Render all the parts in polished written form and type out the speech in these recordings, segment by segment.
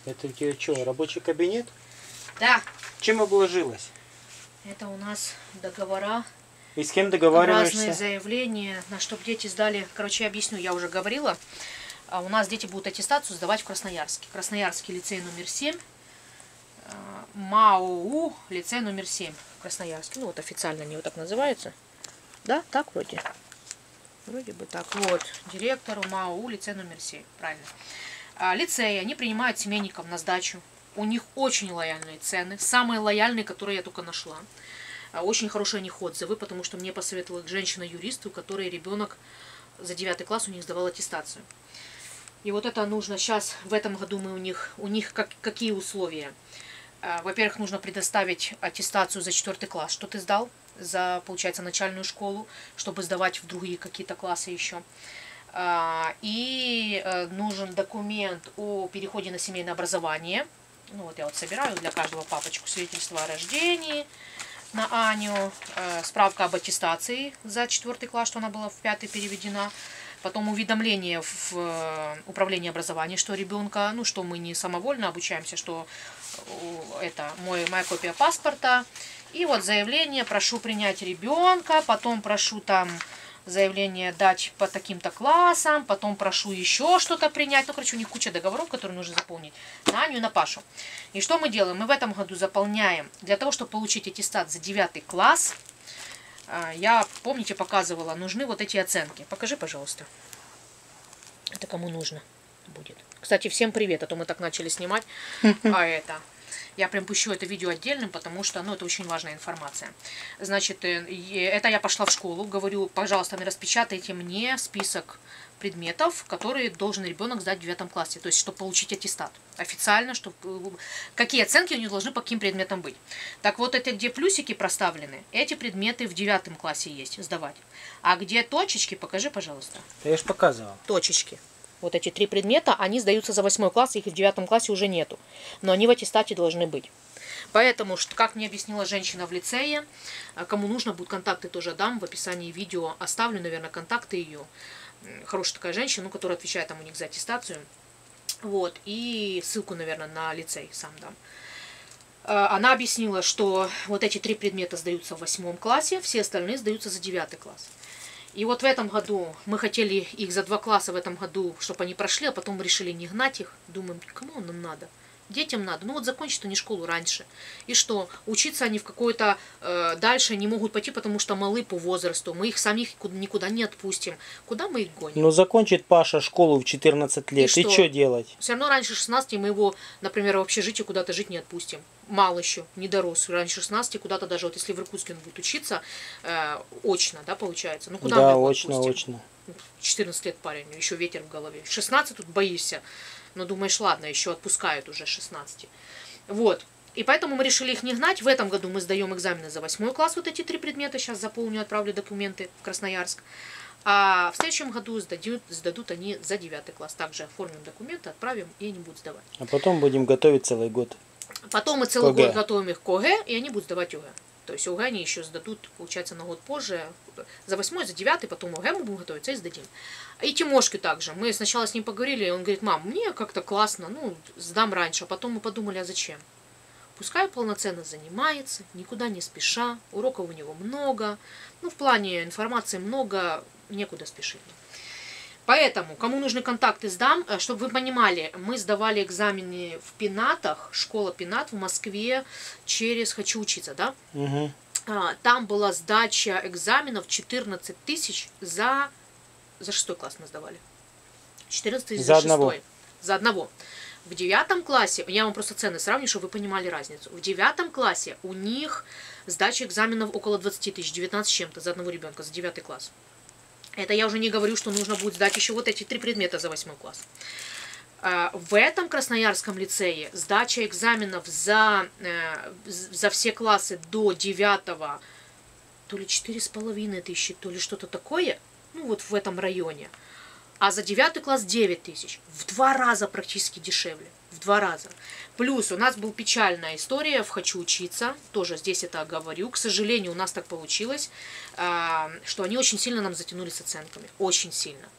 Это у тебя что, рабочий кабинет? Да. Чем обложилась? Это у нас договора. И с кем договариваешься? Разные заявления, на чтобы дети сдали. Короче, я объясню, я уже говорила. У нас дети будут аттестацию сдавать в Красноярске. Красноярский лицей номер 7. МАУ лицей номер 7 в Красноярске. Ну вот официально они вот так называются. Да, так вроде. Вроде бы так. Вот, директору МАУ лицей номер 7. Правильно. Лицеи, они принимают семейников на сдачу. У них очень лояльные цены. Самые лояльные, которые я только нашла. Очень хорошие у них отзывы, потому что мне посоветовала женщина-юрист, у которой ребенок за 9 класс у них сдавал аттестацию. И вот это нужно сейчас, в этом году мы у них какие условия? Во-первых, нужно предоставить аттестацию за 4 класс, что ты сдал за, получается, начальную школу, чтобы сдавать в другие какие-то классы еще. И нужен документ о переходе на семейное образование. Ну вот я вот собираю для каждого папочку свидетельство о рождении на Аню, справка об аттестации за 4 класс, что она была в 5 переведена. Потом уведомление в управление образования, что ребенка, ну что мы не самовольно обучаемся, что это моя копия паспорта. И вот заявление, прошу принять ребенка, потом прошу там заявление дать по таким-то классам, потом прошу еще что-то принять. Ну, короче, у них куча договоров, которые нужно заполнить на Аню и на Пашу. И что мы делаем? Мы в этом году заполняем, для того, чтобы получить аттестат за 9 класс, я, помните, показывала, нужны вот эти оценки. Покажи, пожалуйста. Это кому нужно будет. Кстати, всем привет, а то мы так начали снимать. Я прям пущу это видео отдельным, потому что, ну, это очень важная информация. Значит, это я пошла в школу, говорю, пожалуйста, распечатайте мне список предметов, которые должен ребенок сдать в 9 классе, то есть, чтобы получить аттестат. Официально, чтобы какие оценки у него должны по каким предметам быть. Так вот, это где плюсики проставлены, эти предметы в 9 классе есть, сдавать. А где точечки, покажи, пожалуйста. Я же показывал. Точечки. Вот эти 3 предмета, они сдаются за 8 класс, их в 9 классе уже нету. Но они в аттестате должны быть. Поэтому, как мне объяснила женщина в лицее, кому нужно, будут контакты тоже дам, в описании видео оставлю, наверное, контакты ее. Хорошая такая женщина, ну, которая отвечает там у них за аттестацию. Вот, и ссылку, наверное, на лицей сам дам. Она объяснила, что вот эти 3 предмета сдаются в 8 классе, все остальные сдаются за 9 класс. И вот в этом году мы хотели их за 2 класса в этом году, чтобы они прошли, а потом мы решили не гнать их. Думаем, кому нам надо? Детям надо. Ну вот закончат они школу раньше. И что? Учиться они в какой-то дальше не могут пойти, потому что малы по возрасту. Мы их самих никуда не отпустим. Куда мы их гоним? Ну закончит Паша школу в 14 лет. И что делать? Все равно раньше 16 мы его, например, в общежитие куда-то жить не отпустим. Мало еще, не дорос. Раньше 16 куда-то даже, вот если в Иркутске он будет учиться, очно, да, получается? Ну куда да, мы его очно, отпустим? очно. 14 лет парень, еще ветер в голове. 16 тут боишься. Но думаешь, ладно, еще отпускают уже 16. Вот. И поэтому мы решили их не гнать. В этом году мы сдаем экзамены за 8 класс. Вот эти 3 предмета. Сейчас заполню, отправлю документы в Красноярск. А в следующем году сдадут они за 9 класс. Также оформим документы, отправим, и они будут сдавать. А потом будем готовить целый год. Потом мы целый год готовим их к ОГЭ, и они будут сдавать ОГЭ. То есть ОГЭ они еще сдадут, получается, на год позже. За 8, за 9, потом ОГЭ мы будем готовиться и сдадим. И Тимошке также. Мы сначала с ним поговорили, и он говорит, мам, мне как-то классно, ну, сдам раньше. А потом мы подумали, а зачем? Пускай полноценно занимается, никуда не спеша, уроков у него много. Ну, в плане информации много, некуда спешить. Поэтому, кому нужны контакты, сдам. Чтобы вы понимали, мы сдавали экзамены в пенатах, школа пенат в Москве через «Хочу учиться», да? Угу. Там была сдача экзаменов 14 тысяч за 6 класс мы сдавали. 14 тысяч за 6. Одного. За одного. В 9 классе, я вам просто цены сравню, чтобы вы понимали разницу. В 9 классе у них сдача экзаменов около 20 тысяч, 19 с чем-то за одного ребенка, за 9 класс. Это я уже не говорю, что нужно будет сдать еще вот эти 3 предмета за 8 класс. В этом Красноярском лицее сдача экзаменов за все классы до 9, то ли 4,5 тысячи, то ли что-то такое, ну вот в этом районе. А за 9 класс 9 тысяч. В 2 раза практически дешевле. В 2 раза. Плюс у нас была печальная история в «Хочу учиться». Тоже здесь это говорю. К сожалению, у нас так получилось, что они очень сильно нам затянули с оценками. Очень сильно.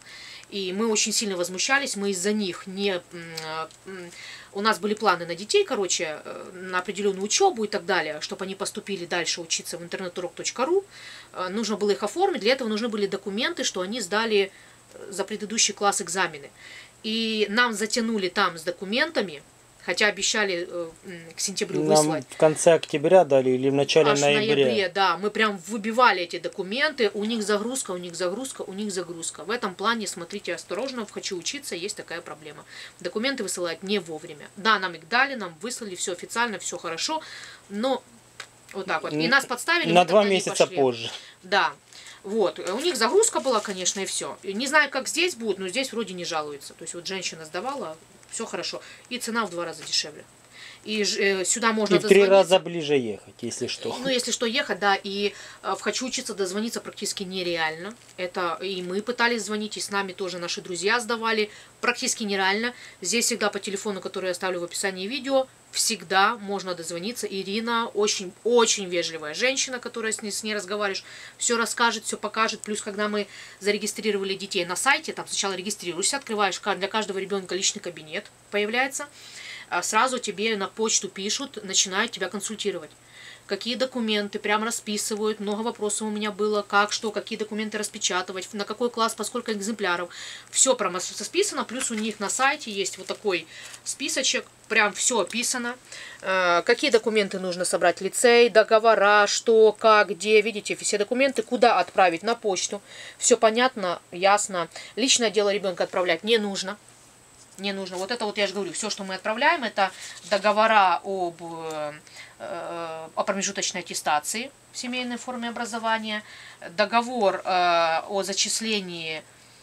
И мы очень сильно возмущались, мы из-за них не... У нас были планы на детей, короче, на определенную учебу и так далее, чтобы они поступили дальше учиться в interneturok.ru. Нужно было их оформить, для этого нужны были документы, что они сдали за предыдущий класс экзамены. И нам затянули там с документами, хотя обещали к сентябрю выслать. Нам в конце октября дали или в начале Аж в ноября. ноябре, да. Мы прям выбивали эти документы. У них загрузка, у них загрузка, у них загрузка. В этом плане смотрите осторожно. В «Хочу учиться» есть такая проблема. Документы высылают не вовремя. Да, нам их дали, нам выслали, все официально, все хорошо. Но вот так вот. И нас подставили. На 2 месяца позже. Да. Вот. У них загрузка была, конечно, и все. Не знаю, как здесь будет, но здесь вроде не жалуются. То есть вот женщина сдавала, все хорошо. И цена в 2 раза дешевле. И сюда можно и в 3 раза ближе ехать, если что. Ну, если что, ехать, да. И в «Хочу учиться» дозвониться практически нереально. Это и мы пытались звонить, и с нами тоже наши друзья сдавали. Практически нереально. Здесь всегда по телефону, который я оставлю в описании видео, всегда можно дозвониться. Ирина очень вежливая женщина, которая с ней разговариваешь, все расскажет, все покажет. Плюс, когда мы зарегистрировали детей на сайте, там сначала регистрируешься, открываешь для каждого ребенка личный кабинет, появляется. Сразу тебе на почту пишут, начинают тебя консультировать. Какие документы, прям расписывают. Много вопросов у меня было, как, что, какие документы распечатывать, на какой класс, по сколько экземпляров. Все прям расписано, плюс у них на сайте есть вот такой списочек, прям все описано. Какие документы нужно собрать, лицей, договора, что, как, где, видите, все документы, куда отправить, на почту. Все понятно, ясно. Личное дело ребенка отправлять не нужно. Не нужно. Вот это вот я же говорю, все, что мы отправляем, это договора о промежуточной аттестации в семейной форме образования, договор о зачислении,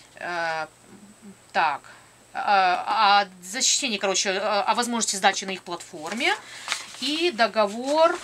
о зачислении, короче, о возможности сдачи на их платформе, и договор,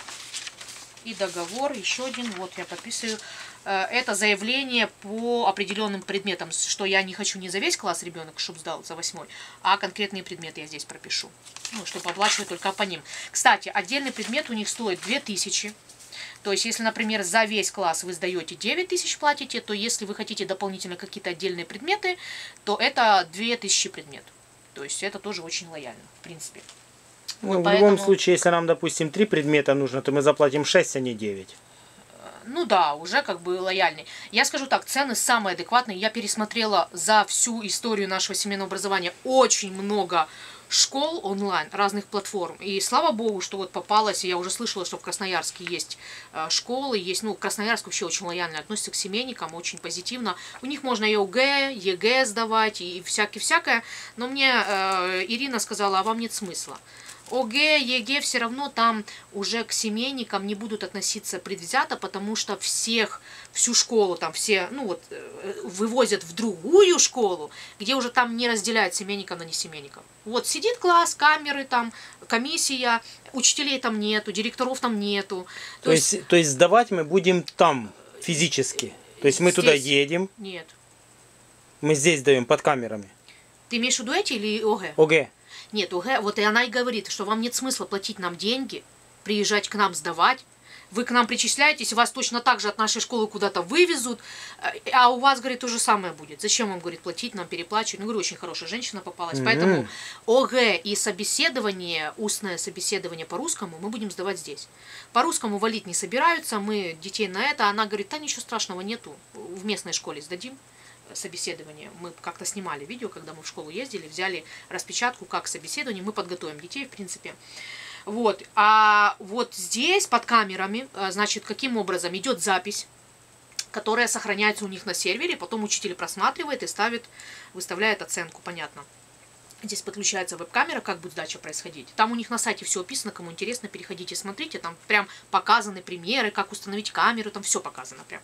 еще один, вот я подписываю. Это заявление по определенным предметам, что я не хочу не за весь класс ребенок, чтобы сдал за 8, а конкретные предметы я здесь пропишу. Ну, чтобы оплачивать только по ним. Кстати, отдельный предмет у них стоит 2000. То есть, если, например, за весь класс вы сдаете 9000 платите, то если вы хотите дополнительно какие-то отдельные предметы, то это 2000 предмет. То есть, это тоже очень лояльно, в принципе. Ну, вот в любом случае, если нам, допустим, 3 предмета нужно, то мы заплатим 6, а не 9. Ну да, уже как бы лояльный. Я скажу так, цены самые адекватные. Я пересмотрела за всю историю нашего семейного образования очень много школ онлайн, разных платформ. И слава богу, что вот попалась, я уже слышала, что в Красноярске есть школы, есть, ну, Красноярск вообще очень лояльно относится к семейникам, очень позитивно. У них можно и ОГЭ, ЕГЭ сдавать, и всякое. Но мне Ирина сказала, а вам нет смысла. ОГЭ, ЕГЭ все равно там уже к семейникам не будут относиться предвзято, потому что всю школу там все, ну вот, вывозят в другую школу, где уже там не разделяют семейников на несемейников. Вот сидит класс, камеры там, комиссия, учителей там нету, директоров там нету. То есть сдавать мы будем там физически? То есть мы здесь туда едем? Нет. Мы здесь сдаем под камерами? Ты имеешь в виду эти или ОГЭ? ОГЭ. Нет, ОГЭ, вот и она и говорит, что вам нет смысла платить нам деньги, приезжать к нам сдавать. Вы к нам причисляетесь, вас точно так же от нашей школы куда-то вывезут, а у вас, говорит, то же самое будет. Зачем вам, говорит, платить, нам переплачивать? Ну, говорю, очень хорошая женщина попалась. Поэтому ОГЭ и собеседование, устное собеседование по-русскому мы будем сдавать здесь. По-русскому валить не собираются, мы детей на это. Она говорит, да ничего страшного нету, в местной школе сдадим собеседование. Мы как-то снимали видео, когда мы в школу ездили, взяли распечатку, как собеседование, мы подготовим детей, в принципе. Вот. А вот здесь под камерами, значит, каким образом идет запись, которая сохраняется у них на сервере, потом учитель просматривает и выставляет оценку, понятно. Здесь подключается веб-камера, как будет сдача происходить. Там у них на сайте все описано, кому интересно, переходите, смотрите, там прям показаны примеры, как установить камеру, там все показано прям.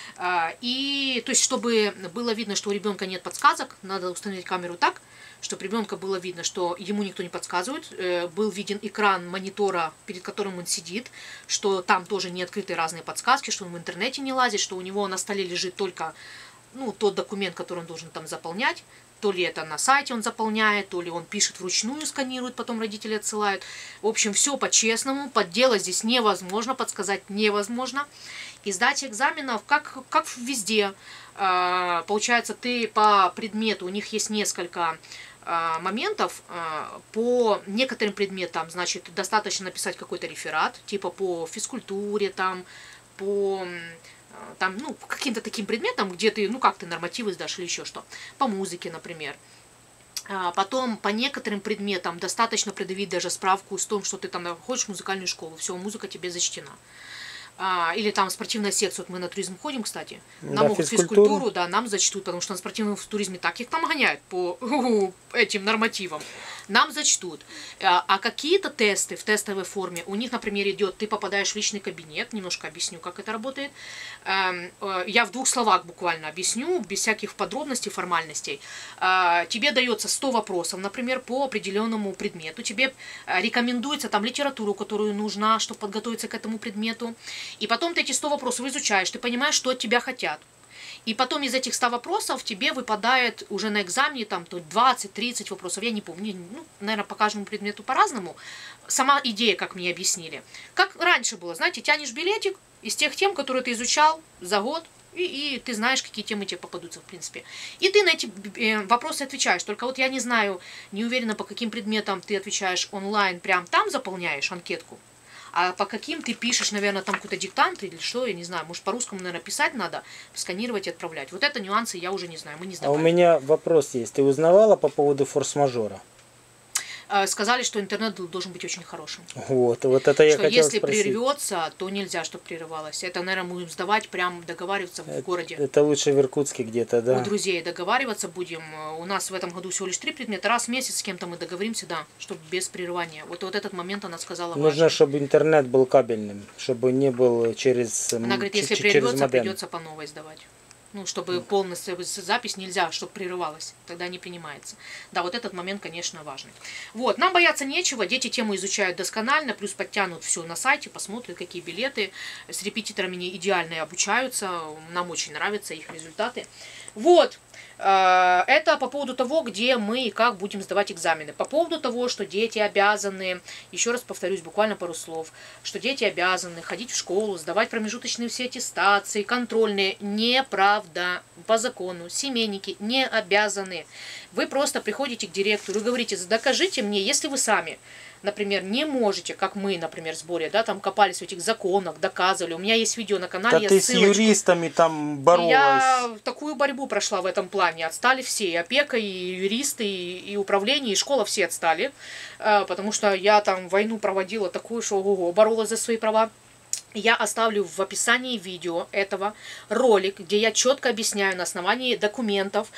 И, то есть, чтобы было видно, что у ребенка нет подсказок, надо установить камеру так, чтобы ребенка было видно, что ему никто не подсказывает, был виден экран монитора, перед которым он сидит, что там тоже не открыты разные подсказки, что он в интернете не лазит, что у него на столе лежит только, ну, тот документ, который он должен там заполнять. То ли это на сайте он заполняет, то ли он пишет вручную, сканирует, потом родители отсылают. В общем, все по-честному, подделать здесь невозможно, подсказать невозможно. И сдать экзаменов, как везде. получается, ты по предмету, у них есть несколько моментов. По некоторым предметам, значит, достаточно написать какой-то реферат, типа по физкультуре, там, по там, ну, каким-то таким предметам, где ты, ну, как ты нормативы сдашь или еще что. По музыке, например. Потом по некоторым предметам достаточно предъявить даже справку с том, что ты там ходишь в музыкальную школу. Все, музыка тебе зачтена. Или там спортивная секция, вот мы на туризм ходим, кстати, нам Да, могут физкультуру, да, нам зачтут, потому что на спортивном туризме так их там гоняют по этим нормативам, нам зачтут. А какие-то тесты в тестовой форме, у них, например, идет, ты попадаешь в личный кабинет, немножко объясню, как это работает, я в 2 словах буквально объясню, без всяких подробностей, формальностей. Тебе дается 100 вопросов, например, по определенному предмету, тебе рекомендуется там литературу, которую нужна, чтобы подготовиться к этому предмету. И потом ты эти 100 вопросов изучаешь, ты понимаешь, что от тебя хотят. И потом из этих 100 вопросов тебе выпадает уже на экзамене там 20-30 вопросов, я не помню, ну, наверное, по каждому предмету по-разному. Сама идея, как мне объяснили. Как раньше было, знаете, тянешь билетик из тех тем, которые ты изучал за год, и ты знаешь, какие темы тебе попадутся, в принципе. И ты на эти вопросы отвечаешь. Только вот я не знаю, не уверена, по каким предметам ты отвечаешь онлайн, прям там заполняешь анкетку. А по каким ты пишешь, наверное, там какой-то диктант или что, я не знаю. Может, по-русскому, наверное, писать надо, сканировать и отправлять. Вот это нюансы я уже не знаю, мы не А у сдавали. меня вопрос есть. Ты узнавала по поводу форс-мажора? Сказали, что интернет должен быть очень хорошим. Вот это я что хотел если спросить. прервется, то нельзя, чтобы прерывалось. Это, наверное, будем сдавать, прям договариваться в городе. Это лучше в Иркутске где-то, да? У друзей договариваться будем. У нас в этом году всего лишь 3 предмета. Раз в месяц с кем-то мы договоримся, да, чтобы без прерывания. Вот этот момент она сказала Нужно, важный. чтобы интернет был кабельным, чтобы не был через Она говорит, если через прервется, модем. придется по новой сдавать. Ну, чтобы полностью запись нельзя, чтобы прерывалась, тогда не принимается. Да, вот этот момент, конечно, важный. Вот, нам бояться нечего, дети тему изучают досконально, плюс подтянут все на сайте, посмотрят, какие билеты. С репетиторами не идеально обучаются, нам очень нравятся их результаты. Вот, это по поводу того, где мы и как будем сдавать экзамены. По поводу того, что дети обязаны, еще раз повторюсь, буквально пару слов, что дети обязаны ходить в школу, сдавать промежуточные все аттестации, контрольные. Неправда. По закону семейники не обязаны. Вы просто приходите к директору и говорите, докажите мне, если вы сами, например, не можете, как мы, например, в сборе, да, там копались в этих законах, доказывали. У меня есть видео на канале, Да я ты с ссылочку. юристами там боролась. Я такую борьбу прошла в этом плане. Отстали все, и опека, и юристы, и управление, и школа, все отстали. Потому что я там войну проводила такую, что боролась за свои права. Я оставлю в описании видео этого ролик, где я четко объясняю на основании документов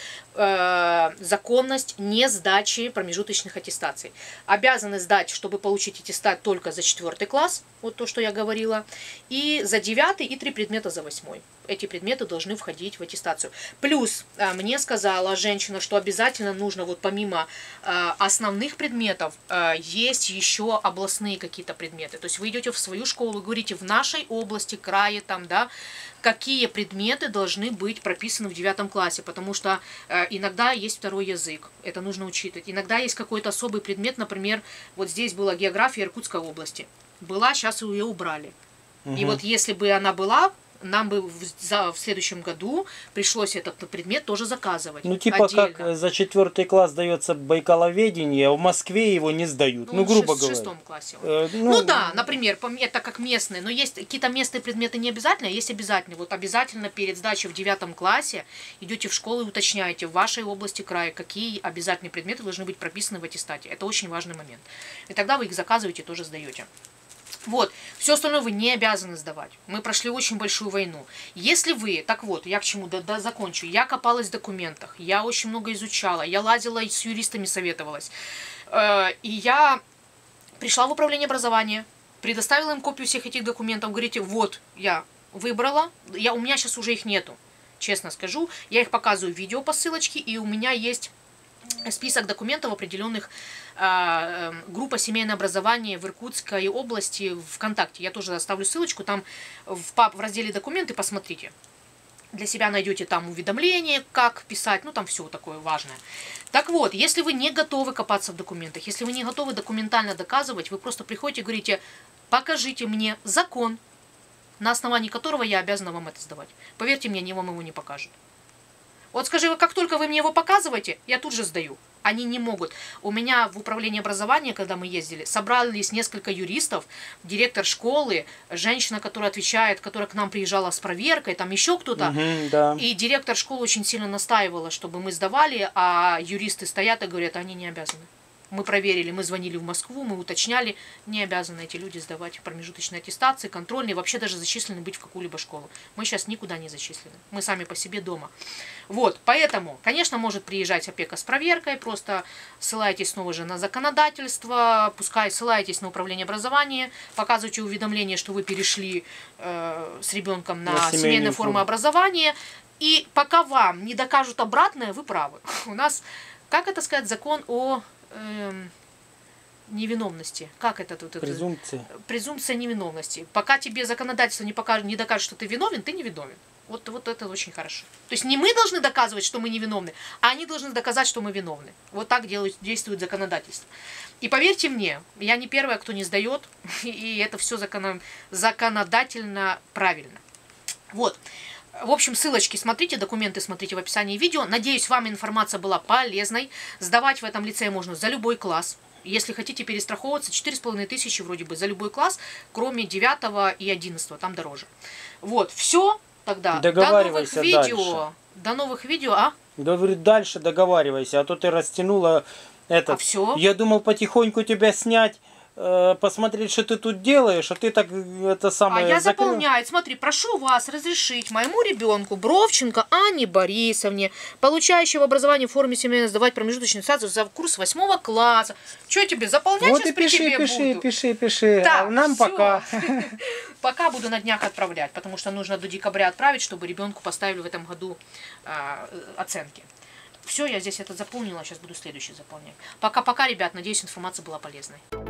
законность не сдачи промежуточных аттестаций. Обязаны сдать, чтобы получить аттестат, только за 4 класс, вот то, что я говорила, и за 9 и 3 предмета за 8. Эти предметы должны входить в аттестацию. Плюс мне сказала женщина, что обязательно нужно, вот помимо основных предметов, есть еще областные какие-то предметы. То есть вы идете в свою школу, говорите, в нашей области, крае, там, да, какие предметы должны быть прописаны в 9 классе, потому что иногда есть второй язык, это нужно учитывать. Иногда есть какой-то особый предмет, например, вот здесь была география Иркутской области. Была, сейчас ее убрали. И вот если бы она была, нам бы в следующем году пришлось этот предмет тоже заказывать. Ну, типа отдельно. как за 4 класс дается байкаловедение, а в Москве его не сдают. Ну, грубо говоря. В 6 классе. Ну да, например, это как местные, но есть какие-то местные предметы не обязательно, а есть обязательные. Вот обязательно перед сдачей в 9 классе идете в школу и уточняете в вашей области края, какие обязательные предметы должны быть прописаны в аттестате. Это очень важный момент. И тогда вы их заказываете и тоже сдаете. Вот, все остальное вы не обязаны сдавать. Мы прошли очень большую войну. Если вы, так вот, я к чему закончу, я копалась в документах, я очень много изучала, я лазила и с юристами советовалась. И я пришла в управление образования, предоставила им копию всех этих документов, говорите, вот, я выбрала, у меня сейчас уже их нету, честно скажу, я их показываю в видео по ссылочке, и у меня есть список документов определенных группа семейное образование в Иркутской области ВКонтакте. Я тоже оставлю ссылочку, там в разделе документы посмотрите. Для себя найдете там уведомления, как писать, ну там все такое важное. Так вот, если вы не готовы копаться в документах, если вы не готовы документально доказывать, вы просто приходите и говорите, покажите мне закон, на основании которого я обязана вам это сдавать. Поверьте мне, они вам его не покажут. Вот скажи, как только вы мне его показываете, я тут же сдаю. Они не могут. У меня в управлении образования, когда мы ездили, собрались несколько юристов, директор школы, женщина, которая отвечает, которая к нам приезжала с проверкой, там еще кто-то. Да. И директор школы очень сильно настаивала, чтобы мы сдавали, а юристы стоят и говорят, они не обязаны. Мы проверили, мы звонили в Москву, мы уточняли, не обязаны эти люди сдавать промежуточные аттестации, контрольные, вообще даже зачислены быть в какую-либо школу. Мы сейчас никуда не зачислены, мы сами по себе дома. Вот, поэтому, конечно, может приезжать опека с проверкой, просто ссылайтесь снова же на законодательство, пускай ссылайтесь на управление образования, показывайте уведомление, что вы перешли с ребенком на семейные формы образования, и пока вам не докажут обратное, вы правы. У нас, как это сказать, закон о невиновности. Как это тут? Презумпция. Презумпция невиновности. Пока тебе законодательство не докажет, что ты виновен, ты не виновен. Вот это очень хорошо. То есть не мы должны доказывать, что мы не виновны, а они должны доказать, что мы виновны. Вот так действует законодательство. И поверьте мне, я не первая, кто не сдает, и это все законодательно правильно. Вот. В общем, ссылочки смотрите, документы смотрите в описании видео. Надеюсь, вам информация была полезной. Сдавать в этом лицее можно за любой класс. Если хотите перестраховываться, 4500 вроде бы за любой класс, кроме 9 и 11, там дороже. Вот, все тогда. Договаривайся дальше. До новых видео, а? Говорю, дальше договаривайся, а то ты растянула этот. А все? Я думал потихоньку тебя снять, посмотреть, что ты тут делаешь, а ты так это самое... А я заполняю. Смотри, прошу вас разрешить моему ребенку Бровченко Анне Борисовне, получающей образование в форме семейной, сдавать промежуточную аттестацию за курс 8 класса. Что тебе, заполнять вот сейчас и пиши, при тебе буду? пиши. Так, а нам всё. пока. Пока буду на днях отправлять, потому что нужно до декабря отправить, чтобы ребенку поставили в этом году оценки. Все, я здесь это заполнила, сейчас буду следующий заполнять. Пока-пока, ребят, надеюсь, информация была полезной.